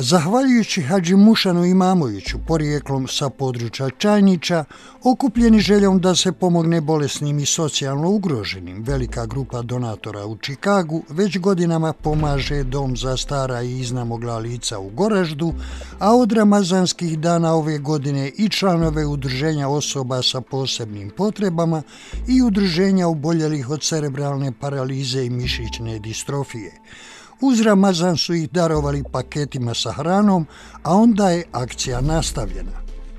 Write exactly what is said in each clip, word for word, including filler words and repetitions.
Zahvaljujući Hadži Mušanu Imamoviću, porijeklom sa područja Čajnića, okupljeni željom da se pomogne bolesnim i socijalno ugroženim, velika grupa donatora u Čikagu već godinama pomaže Dom za stara i iznamogla lica u Goraždu, a od ramazanskih dana ove godine i članove udruženja osoba sa posebnim potrebama i udruženja oboljelih od cerebralne paralize i mišićne distrofije. Uz Ramazan su ih darovali paketima sa hranom, a onda je akcija nastavljena.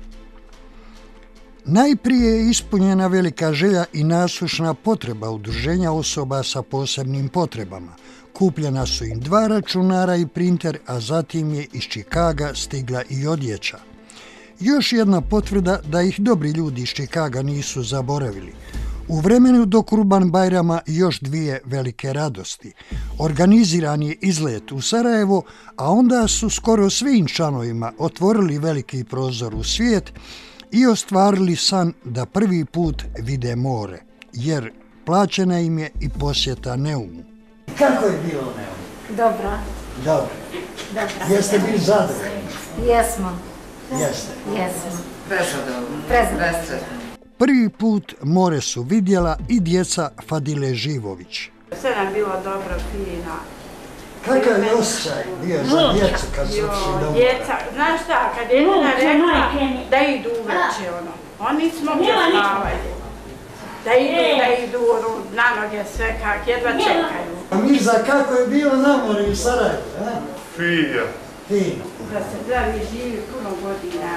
Najprije je ispunjena velika želja i nasušna potreba udruženja osoba sa posebnim potrebama. Kupljena su im dva računara i printer, a zatim je iz Čikaga stigla i odjeća. Još jedna potvrda da ih dobri ljudi iz Čikaga nisu zaboravili. U vremenu do Kurban Bajrama još dvije velike radosti. Organiziran je izlet u Sarajevo, a onda su skoro svim članovima otvorili veliki prozor u svijet i ostvarili san da prvi put vide more, jer plaćena im je i posjeta Neumu. Kako je bilo u Neumu? Dobro. Dobro. Dobro. Jeste bili zadovoljni? Jesmo. Jeste. Jesmo. Prezadovoljni. Prezadovoljni. Prvi put more su vidjela i djeca Fadile Živović. Sve nam bilo dobro, fino. Kakav je osjećaj bio za djecu kad su otišli do mora? Djeca, znaš šta, kad je Nina rekla da idu uveče, ono, oni smo gdje spavaju. Da idu, da idu na noge sve kak, jedva čekaju. A Mirza, kako je bilo na mori u Sarajevu? Fino. Fino. Da se zdravi živi puno godina.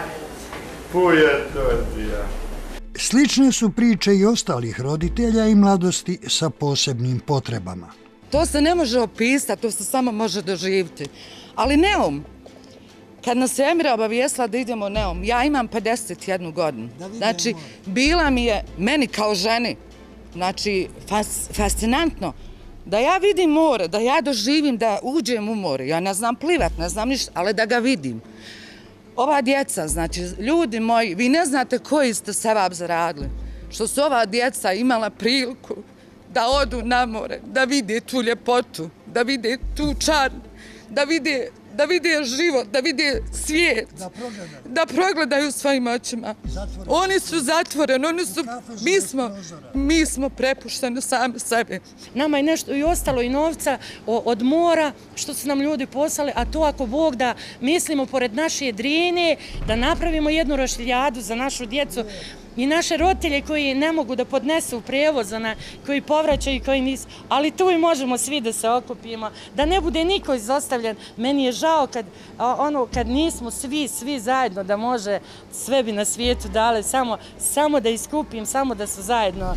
Puje tordija. Slične su priče i ostalih roditelja i mladosti sa posebnim potrebama. To se ne može opisati, to se samo može doživjeti. Ali Neum, kad nas je Emira obavijestila da idemo u Neum, ja imam pedeset jednu godinu. Znači, bila mi je, meni kao ženi, znači, fas, fascinantno, da ja vidim more, da ja doživim, da uđem u more. Ja ne znam plivat, ne znam ništa, ali da ga vidim. Ova djeca, znači, ljudi moji, vi ne znate koji ste sevap zaradili, što su ova djeca imala priliku da odu na more, da vide tu ljepotu, da vide tu čar, da vide, da vide život, da vide svijet, da progledaju, da progledaju svojim očima. Zatvoreni. Oni su zatvoreni, oni su, mi smo, mi smo prepušteni sami sebi. Nama je nešto i ostalo i novca od mora što su nam ljudi poslali, a to ako Bog da mislimo pored naše Drine, da napravimo jednu roštiljadu za našu djecu, i naše roditelje koji ne mogu da podnesu prevoz, koji povraćaju i koji nisu, ali tu i možemo svi da se okupimo, da ne bude niko izostavljen. Meni je žao kad, ono, kad nismo svi, svi zajedno, da može, sve bi na svijetu dale, samo, samo da iskupim, samo da su zajedno.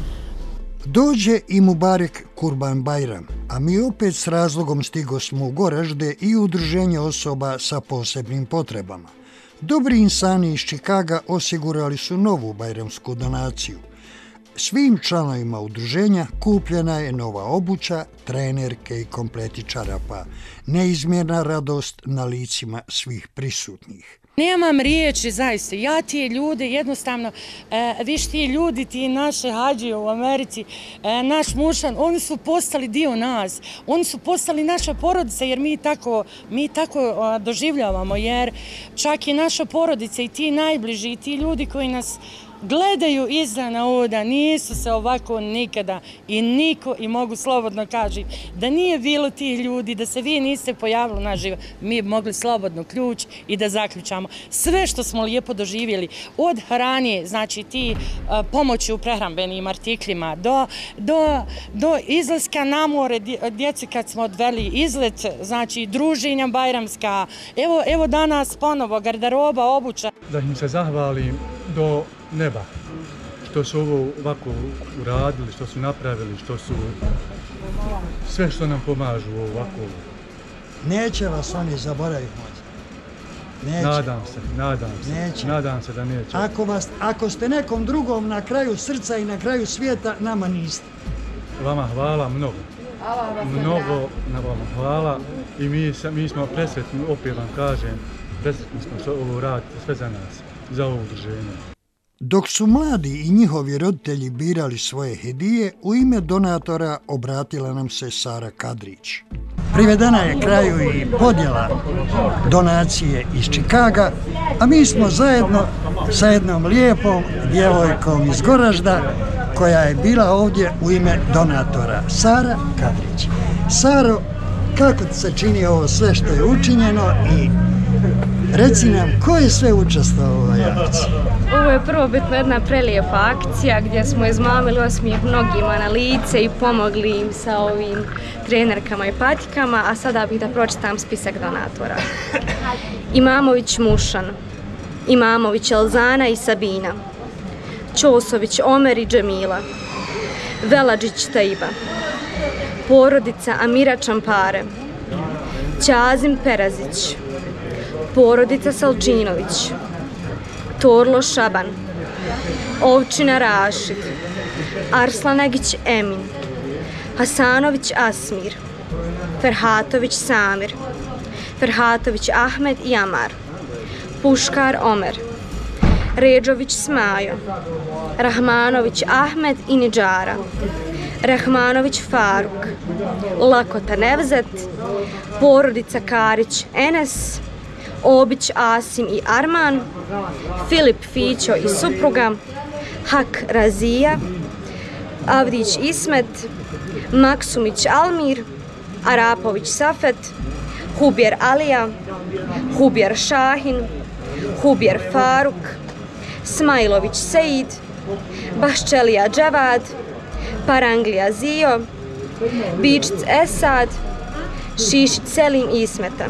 Dođe i Mubarek Kurban Bajram, a mi opet s razlogom stigosmo u Goražde i udruženje osoba sa posebnim potrebama. Dobri insani iz Čikaga osigurali su novu bajramsku donaciju. Svim članovima udruženja kupljena je nova obuća, trenerke i kompleti čarapa. Neizmjerna radost na licima svih prisutnih. Nemam riječi, zaista. Ja ti ljude, jednostavno, e, viš ti ljudi, ti naše hađije u Americi, e, naš Mušan, oni su postali dio nas. Oni su postali naša porodica, jer mi tako, mi tako a, doživljavamo, jer čak i naša porodica i ti najbliži, i ti ljudi koji nas gledaju izdana oda, nisu se ovako nikada i niko, i mogu slobodno kaži, da nije bilo tih ljudi, da se vi niste pojavili na živo, mi bi mogli slobodno ključ i da zaključamo. Sve što smo lijepo doživjeli, od hrane, znači ti a, pomoći u prehrambenim artiklima, do, do, do izlaska na more, djeci kad smo odveli izlet, znači druženja bajramska, evo, evo danas ponovo garderoba, obuća. Da im se zahvalim do neba, što su ovo ovako uradili, što su napravili, što su sve što nam pomažu ovako. Neće vas oni zaboraviti, neće. Nadam se, nadam se, neće. Nadam se da neće. Ako, vas, ako ste nekom drugom na kraju srca i na kraju svijeta, nama niste. Vama hvala mnogo. Mnogo na vama hvala i mi, mi smo presretni, opet vam kažem, presretni smo što ovo radite sve za nas, za ovo udruženje. Dok su mladi i njihovi roditelji birali svoje hedije, u ime donatora obratila nam se Sara Kadrić. Privedena je kraju i podjela donacije iz Čikaga, a mi smo zajedno sa jednom lijepom djevojkom iz Goražda koja je bila ovdje u ime donatora, Sara Kadrić. Saro, kako ti se čini ovo sve što je učinjeno i reci nam ko je sve učestvovao u ovoj akciji? Ovo je prvobitno jedna prelijepa akcija gdje smo izmamili osmijeh mnogima na lice i pomogli im sa ovim trenerkama i patikama, a sada bih da pročitam spisak donatora. Imamović Mušan, Imamović Elzana i Sabina, Ćosović Omer i Džemila, Veladžić Taiba, porodica Amira Čampare, Ćazim Perazić, porodica Salčinović, Torlo Šaban, Ovčina Rašid, Arslanagić Emin, Hasanović Asmir, Ferhatović Samir, Ferhatović Ahmed i Amar, Puškar Omer, Ređović Smajo, Rahmanović Ahmed i Nidžara, Rahmanović Faruk, Lakota Nevzet, porodica Karić Enes, Obić Asim i Arman, Filip Fićo i supruga, Hak Razija, Avdić Ismet, Maksumić Almir, Arapović Safet, Hubjer Alija, Hubjer Šahin, Hubjer Faruk, Smajlović Seid, Baščelija Dževad, Paranglija Zio, Bičic Esad, Šišić Selim Ismeta,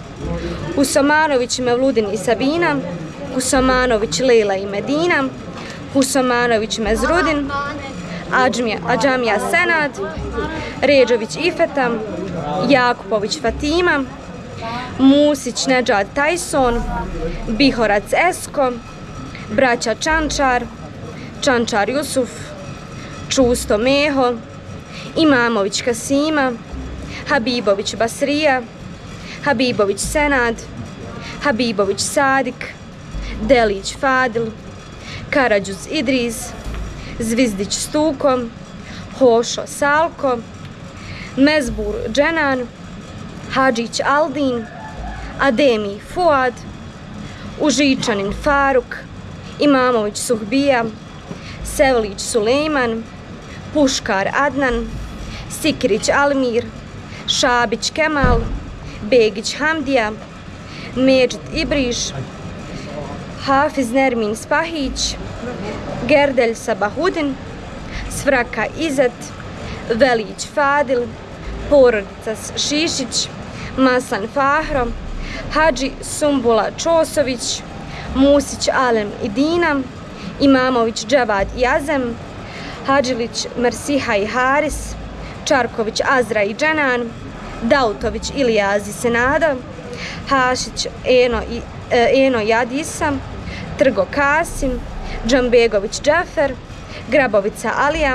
Husomanović Mevludin i Sabina, Husomanović Lejla i Medina, Husomanović Mezrudin, Adžmija, Adžamija Senad, Ređović Ifeta, Jakupović Fatima, Musić Nedžad Tajson, Bihorac Esko, braća Čančar, Čančar Jusuf, Čusto Meho, Imamović Kasima, Habibović Basrija, Habibović Senad, Habibović Sadik, Delić Fadil, Karadžuz Idris, Zvizdić Stuko, Hošo Salko, Mezbur Dženan, Hadžić Aldin, Ademi Fuad, Užičanin Faruk, Imamović Suhbija, Sevlić Sulejman, Puškar Adnan, Sikirić Almir, Šabić Kemal, Begić Hamdija, Medžid Ibriš, Hafiz Nermin Spahić, Gerdelj Sabahudin, Svraka Izet, Velić Fadil, porodica Šišić, Masan Fahro, Hadži Sumbula Čosović, Musić Alem i Dina, Imamović Dževad i Azem, Hadžilić Mersiha i Haris, Čarković Azra i Dženan, Dautović Ilijazi Senada, Hašić Eno, i, e, Eno Jadisa, Trgo Kasim, Džambegović Džefer, Grabovica Alija,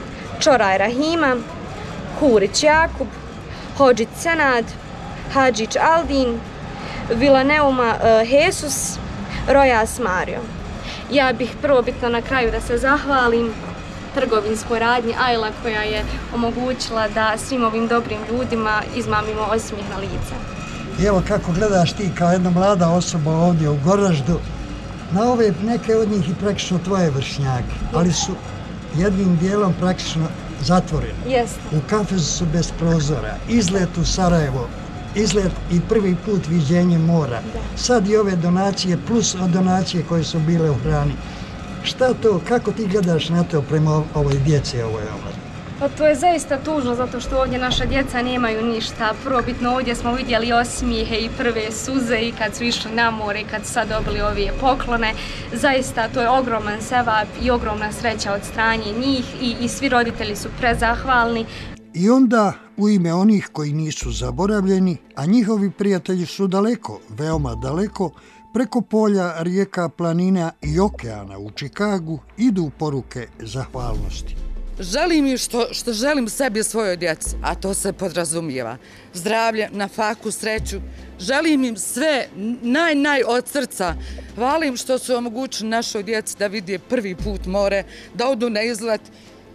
Čoraj Rahima, Hurić Jakub, Hodžić Senad, Hadžić Aldin, Vilaneuma e, Jesus, Rojas Mario. Ja bih prvobitno na kraju da se zahvalim trgovinskoj radnji Ajla koja je omogućila da svim ovim dobrim ljudima izmamimo osmijeh na lice. I evo kako gledaš ti kao jedna mlada osoba ovdje u Goraždu, na ove neke od njih i praktično tvoje vršnjake, ali su jednim dijelom praktično zatvoreni. Jeste. U kafezu su bez prozora, izlet u Sarajevo, izlet i prvi put viđenje mora. Sad i ove donacije plus donacije koje su bile u hrani. Šta to, kako ti gledaš na to prema ovoj djeci ovoj omladini? Pa to je zaista tužno zato što ovdje naša djeca nemaju ništa. Prvobitno ovdje smo vidjeli osmijehe i prve suze i kad su išli na more i kad su sad dobili ove poklone. Zaista to je ogroman sevap i ogromna sreća od strane njih i, i svi roditelji su prezahvalni. I onda u ime onih koji nisu zaboravljeni, a njihovi prijatelji su daleko, veoma daleko, preko polja, rijeka, planina i okeana u Čikagu idu poruke zahvalnosti. Želim im što, što želim sebi i svojoj djeci, a to se podrazumijeva. Zdravlje, nafaku, sreću. Želim im sve naj, naj od srca. Hvalim što su omogućili našoj djeci da vidi prvi put more, da odu na izlet.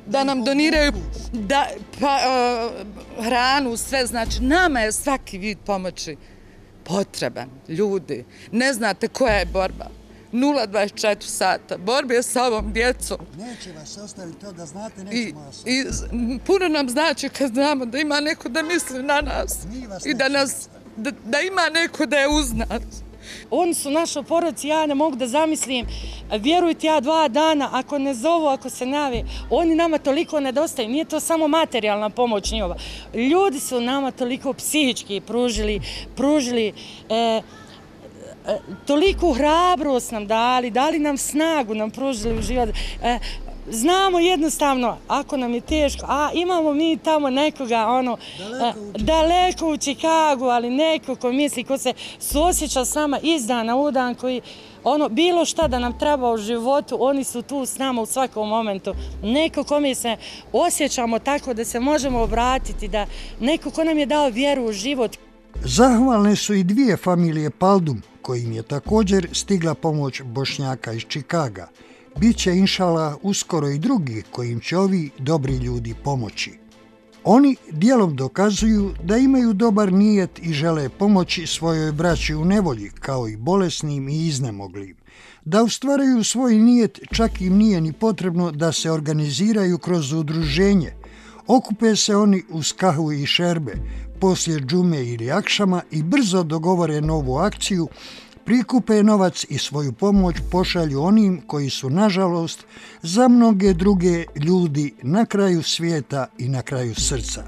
da nam doniraju da, pa, uh, hranu, sve. Znači, nama je svaki vid pomoći potreban, ljudi. Ne znate koja je borba. nula dvadeset četiri sata. Borbe sa ovom djecom. Neće vas ostaviti to da znate, I, nećemo vas i puno nam znači kad znamo da ima neko da misli na nas. I da, nas, da, da ima neko da je uz nas. Oni su naša porodica, ja ne mogu da zamislim, vjerujte ja dva dana, ako ne zovu, ako se nave, oni nama toliko nedostaju, nije to samo materijalna pomoć njihova. Ljudi su nama toliko psihički pružili, pružili, e, e, toliku hrabrost nam dali, dali nam snagu, nam pružili u život. E, Znamo jednostavno, ako nam je teško, a imamo mi tamo nekoga, ono, daleko u, daleko u Čikagu, ali neko ko misli, ko se suosjeća s nama iz dana u dan, koji, ono, bilo šta da nam treba u životu, oni su tu s nama u svakom momentu. Neko kome se osjećamo tako da se možemo obratiti, da neko ko nam je dao vjeru u život. Zahvalne su i dvije familije Paldum, kojim je također stigla pomoć Bošnjaka iz Čikaga. Biće inšala uskoro i drugi kojim će ovi dobri ljudi pomoći. Oni dijelom dokazuju da imaju dobar nijet i žele pomoći svojoj braći u nevolji, kao i bolesnim i iznemoglim. Da ostvaraju svoj nijet čak im nije ni potrebno da se organiziraju kroz udruženje. Okupe se oni uz kahvu i šerbe, poslije džume ili akšama i brzo dogovore novu akciju, prikupe novac i svoju pomoć pošalju onim koji su, nažalost, za mnoge druge ljudi na kraju svijeta i na kraju srca.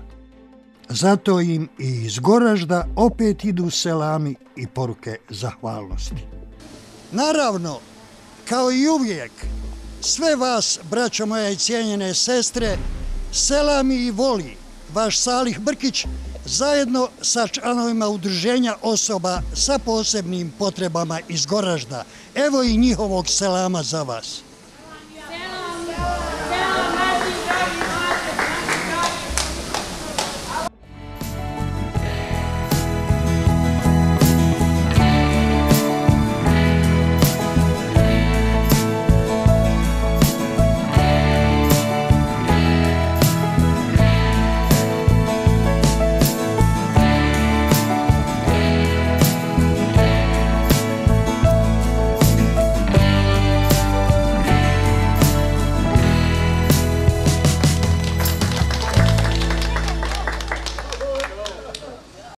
Zato im i iz Goražda opet idu selami i poruke zahvalnosti. Naravno, kao i uvijek, sve vas, braćo moja i cijenjene sestre, selami i voli vaš Salih Brkić, zajedno sa članovima udruženja osoba sa posebnim potrebama iz Goražda. Evo i njihovog selama za vas.